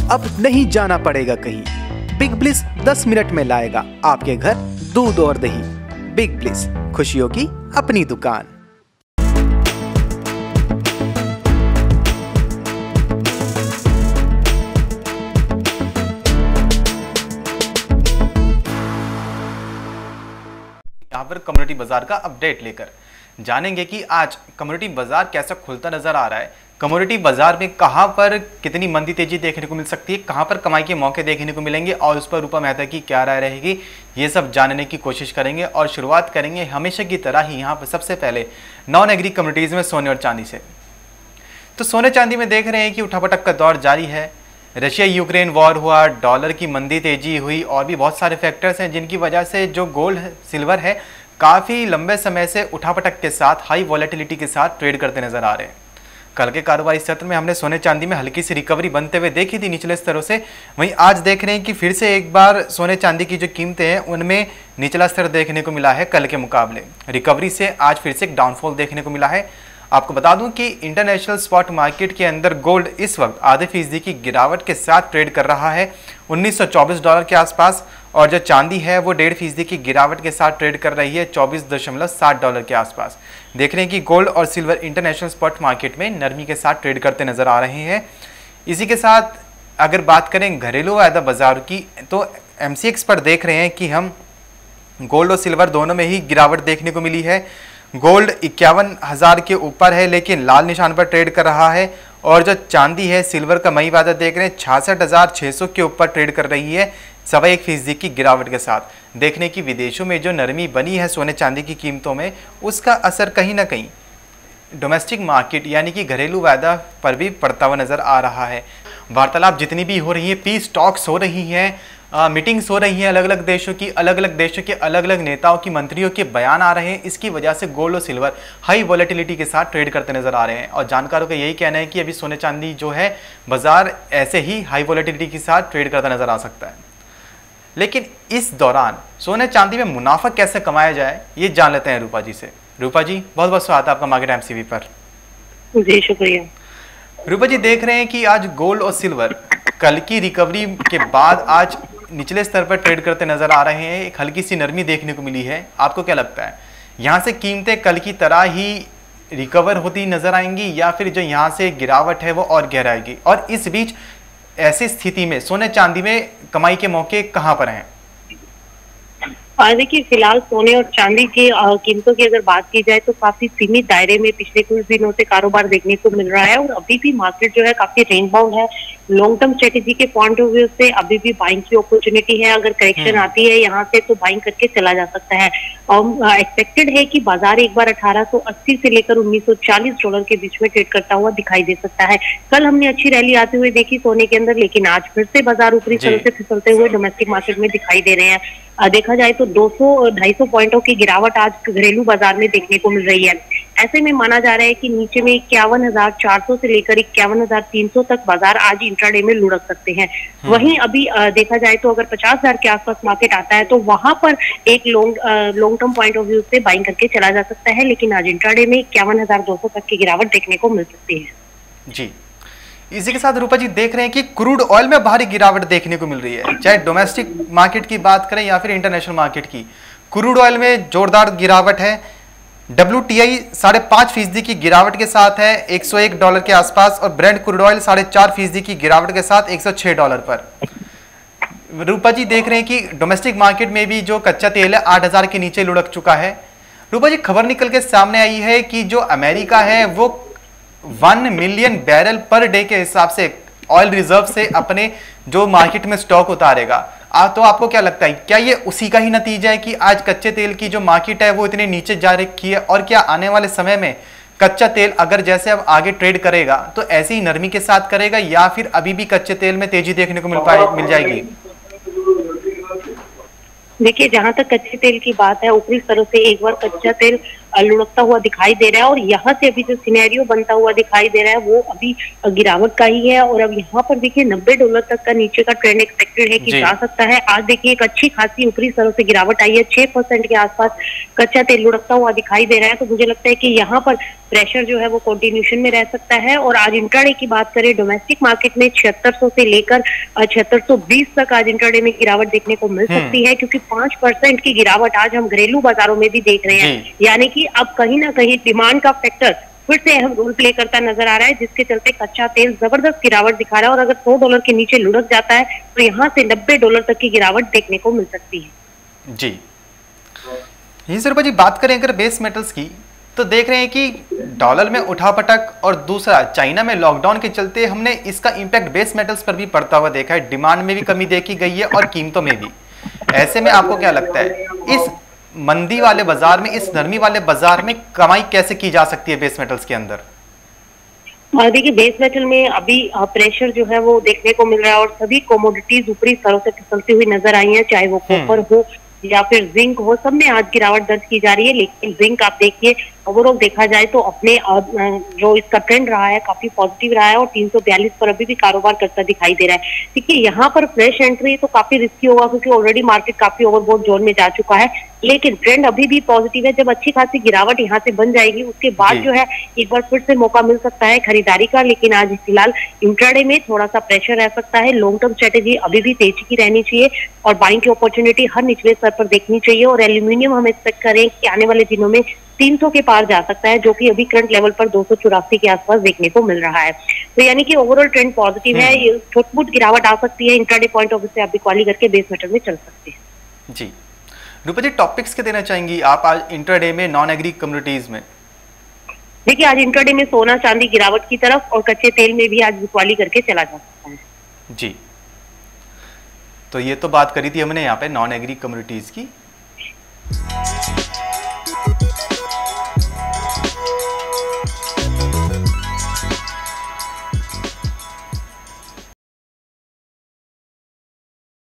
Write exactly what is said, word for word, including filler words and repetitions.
अब नहीं जाना पड़ेगा कहीं। बिग ब्लिस दस मिनट में लाएगा आपके घर दूध और दही। बिग ब्लिस, खुशियों की अपनी दुकान। यहाँ पर कम्युनिटी बाजार का अपडेट लेकर जानेंगे कि आज कम्युनिटी बाजार कैसा खुलता नजर आ रहा है। कम्युनिटी बाजार में कहां पर कितनी मंदी तेजी देखने को मिल सकती है, कहां पर कमाई के मौके देखने को मिलेंगे और उस पर रूपा मेहता की क्या राय रहेगी, ये सब जानने की कोशिश करेंगे। और शुरुआत करेंगे हमेशा की तरह ही यहाँ पर सबसे पहले नॉन एग्री कम्युनिटीज़ में सोने और चांदी से। तो सोने चांदी में देख रहे हैं कि उठापटक का दौर जारी है। रशिया यूक्रेन वॉर हुआ, डॉलर की मंदी तेजी हुई और भी बहुत सारे फैक्टर्स हैं जिनकी वजह से जो गोल्ड सिल्वर है काफ़ी लंबे समय से उठापटक के साथ, हाई वॉलेटिलिटी के साथ ट्रेड करते नजर आ रहे हैं। कल के कारोबारी सत्र में हमने सोने चांदी में हल्की सी रिकवरी बनते हुए देखी थी निचले स्तरों से। वहीं आज देख रहे हैं कि फिर से एक बार सोने चांदी की जो कीमतें हैं उनमें निचला स्तर देखने को मिला है। कल के मुकाबले रिकवरी से आज फिर से एक डाउनफॉल देखने को मिला है। आपको बता दूं कि इंटरनेशनल स्पॉट मार्केट के अंदर गोल्ड इस वक्त आधे फीसदी की गिरावट के साथ ट्रेड कर रहा है उन्नीस सौ चौबीस डॉलर के आसपास, और जो चांदी है वो डेढ़ फीसदी की गिरावट के साथ ट्रेड कर रही है चौबीस दशमलव सात डॉलर के आसपास। देख रहे हैं कि गोल्ड और सिल्वर इंटरनेशनल स्पॉट मार्केट में नरमी के साथ ट्रेड करते नजर आ रहे हैं। इसी के साथ अगर बात करें घरेलू वायदा बाजार की, तो एमसीएक्स पर देख रहे हैं कि हम गोल्ड और सिल्वर दोनों में ही गिरावट देखने को मिली है। गोल्ड इक्यावन हज़ार के ऊपर है लेकिन लाल निशान पर ट्रेड कर रहा है, और जो चांदी है सिल्वर का मई वादा देख रहे हैं छियासठ हज़ार छः सौ के ऊपर ट्रेड कर रही है सवा एक फीसदी की गिरावट के साथ। देखने की विदेशों में जो नरमी बनी है सोने चांदी की कीमतों में, उसका असर कहीं ना कहीं डोमेस्टिक मार्केट यानी कि घरेलू वायदा पर भी पड़ता हुआ नजर आ रहा है। वार्तालाप जितनी भी हो रही है, पीस टॉक्स हो रही हैं, मीटिंग्स हो रही हैं अलग अलग देशों की, अलग अलग देशों के अलग अलग नेताओं की, मंत्रियों के बयान आ रहे हैं। इसकी वजह से गोल्ड और सिल्वर हाई वॉलेटिलिटी के साथ ट्रेड करते नजर आ रहे हैं और जानकारों का यही कहना है कि अभी सोने चांदी जो है बाजार ऐसे ही हाई वॉलेटिलिटी के साथ ट्रेड करता नजर आ सकता है। लेकिन इस दौरान सोने चांदी में मुनाफा कैसे कमाया जाए ये जान लेते हैं रूपा जी से। रूपा जी, बहुत बहुत स्वागत है आपका मार्केट एमसीवी पर। जी शुक्रिया। रूपा जी, देख रहे हैं कि आज गोल्ड और सिल्वर कल की रिकवरी के बाद आज निचले स्तर पर ट्रेड करते नजर आ रहे हैं। एक हल्की सी नरमी देखने को मिली है। आपको क्या लगता है यहाँ से कीमतें कल की तरह ही रिकवर होती नजर आएंगी या फिर जो यहाँ से गिरावट है वो और गहराएगी? और इस बीच ऐसी स्थिति में सोने चांदी में कमाई के मौके कहाँ पर हैं? देखिए, फिलहाल सोने और चांदी की कीमतों की अगर बात की जाए तो काफी सीमित दायरे में पिछले कुछ दिनों से कारोबार देखने को मिल रहा है और अभी भी मार्केट जो है काफी रेंज बाउंड है। लॉन्ग टर्म स्ट्रेटेजी के पॉइंट ऑफ व्यू से अभी भी बाइंग की अपॉर्चुनिटी है। अगर करेक्शन आती है यहाँ से तो बाइंग करके चला जा सकता है। और एक्सपेक्टेड है कि बाजार एक बार अठारह सौ अस्सी से लेकर उन्नीस सौ चालीस डॉलर के बीच में ट्रेड करता हुआ दिखाई दे सकता है। कल हमने अच्छी रैली आते हुए देखी सोने के अंदर, लेकिन आज फिर से बाजार ऊपरी स्तर से फिसलते हुए डोमेस्टिक मार्केट में दिखाई दे रहे हैं। देखा जाए तो दो सौ ढाई सौ पॉइंटों की गिरावट आज घरेलू बाजार में देखने को मिल रही है। ऐसे में माना जा रहा है कि नीचे में इक्यावन हजार चार सौ से लेकर इक्यावन हजार तीन सौ तक बाजार आज इंट्राडे में लुढ़क सकते हैं। वहीं अभी देखा जाए तो अगर पचास हजार के आसपास मार्केट आता है तो वहां पर एक long long term point of view से बाइंग करके चला जा सकता है, लेकिन आज इंट्राडे में इक्यावन हजार दो सौ तक की गिरावट देखने को मिल सकती है। जी, इसी के साथ रूपा जी देख रहे हैं कि क्रूड ऑयल में भारी गिरावट देखने को मिल रही है। चाहे डोमेस्टिक मार्केट की बात करें या फिर इंटरनेशनल मार्केट की, क्रूड ऑयल में जोरदार गिरावट है। डब्ल्यूटीआई साढ़े पांच फीसदी की गिरावट के साथ है एक सौ एक डॉलर के आसपास, और ब्रेंट क्रूड ऑयल साढ़े चार फीसदी की गिरावट के साथ एक सौ छह डॉलर पर। रूपा जी देख रहे हैं कि डोमेस्टिक मार्केट में भी जो कच्चा तेल है आठ हजार के नीचे लुढ़क चुका है। रूपा जी, खबर निकल के सामने आई है कि जो अमेरिका है वो one million barrel per day के हिसाब से ऑयल रिजर्व से अपने जो मार्केट में स्टॉक उतारेगा। आ, तो आपको क्या लगता है, क्या ये उसी का ही नतीजा है कि आज कच्चे तेल की जो मार्केट है वो इतने नीचे जा रखी है? और क्या आने वाले समय में कच्चा तेल अगर जैसे अब आगे ट्रेड करेगा तो ऐसी ही नरमी के साथ करेगा या फिर अभी भी कच्चे तेल में तेजी देखने को मिल पाए मिल जाएगी? देखिए, जहां तक कच्चे तेल की बात है, ऊपरी स्तरों से एक बार कच्चा तेल लुढ़कता हुआ दिखाई दे रहा है और यहाँ से अभी जो सिनेरियो बनता हुआ दिखाई दे रहा है वो अभी गिरावट का ही है। और अब यहाँ पर देखिए नब्बे डॉलर तक का नीचे का ट्रेंड एक्सपेक्टेड है कि जा सकता है। आज देखिए एक अच्छी खासी ऊपरी स्तरों से गिरावट आई है, छह परसेंट के आसपास कच्चा तेल लुढ़कता हुआ दिखाई दे रहा है। तो मुझे लगता है कि यहाँ पर प्रेशर जो है वो कंटिन्यूशन में रह सकता है। और आज इंट्राडे की बात करें डोमेस्टिक मार्केट में छिहत्तर सौ से लेकर छिहत्तर सौ बीस तक आज इंट्राडे में गिरावट देखने को मिल सकती है, क्योंकि पांच परसेंट की गिरावट आज हम घरेलू बाजारों में भी देख रहे हैं। यानी कि अब कहीं ना कहीं डिमांड का फैक्टर फिर से अहम रोल प्ले करता नजर आ रहा है, जिसके चलते कच्चा तेल जबरदस्त गिरावट दिखा रहा है। और अगर सौ डॉलर के नीचे लुढ़क जाता है तो यहाँ से नब्बे डॉलर तक की गिरावट देखने को मिल सकती है। जी यही सर जी बात करें अगर बेस मेटल्स की, तो देख रहे हैं कि डॉलर में उठापटक और दूसरा चाइना में लॉकडाउन के चलते हमने इसका इम्पैक्ट बेस मेटल्स पर भी पड़ता हुआ देखा है। डिमांड में भी कमी देखी गई है और कीमतों में भी। ऐसे में आपको क्या लगता है इस मंदी वाले बाजार में, इस नरमी वाले बाजार में कमाई कैसे की जा सकती है बेस मेटल्स के अंदर? देखिए बेस मेटल में अभी प्रेशर जो है वो देखने को मिल रहा है और सभी कमोडिटीज ऊपरी स्तरों से फिसलती हुई नजर आई है, चाहे वो कॉपर हो या फिर जिंक हो, सब में आज गिरावट दर्ज की जा रही है। लेकिन जिंक आप देखिए ओवरऑल देखा जाए तो अपने जो इसका ट्रेंड रहा है काफी पॉजिटिव रहा है और तीन सौ बयालीस पर अभी भी कारोबार करता दिखाई दे रहा है। देखिए यहाँ पर फ्रेश एंट्री तो काफी रिस्की होगा क्योंकि ऑलरेडी मार्केट काफी ओवरबॉट जोन में जा चुका है, लेकिन ट्रेंड अभी भी पॉजिटिव है। जब अच्छी खासी गिरावट यहाँ से बन जाएगी उसके बाद जो है एक बार फिर से मौका मिल सकता है खरीदारी का। लेकिन आज फिलहाल इंट्राडे में थोड़ा सा प्रेशर रह सकता है। लॉन्ग टर्म स्ट्रेटेजी अभी भी तेजी की रहनी चाहिए और बाइंग की अपॉर्चुनिटी हर निचले स्तर पर देखनी चाहिए। और एल्यूमिनियम हम एक्सपेक्ट करें कि आने वाले दिनों में तीन सौ के पार जा सकता है, जो कि अभी करंट लेवल पर दो सौ चौरासी के आसपास देखने को मिल रहा है। तो यानी कि ओवरऑल ट्रेंड पॉजिटिव है। छोटी मोटी गिरावट आ सकती है, इंट्राडे पॉइंट ऑफ व्यू से आप बिक्वाली करके बेस मेटल में चल सकते हैं। जी रूपा जी, टॉपिक्स के देना चाहेंगी आप आज इंट्राडे में नॉन एग्री कम्युनिटीज में? देखिए आज इंट्राडे में सोना चांदी गिरावट की तरफ और कच्चे तेल में भी आज बिक्वाली करके चला जा सकता है। जी तो ये तो बात करी थी हमने यहाँ पे नॉन एग्री कम्युनिटीज की।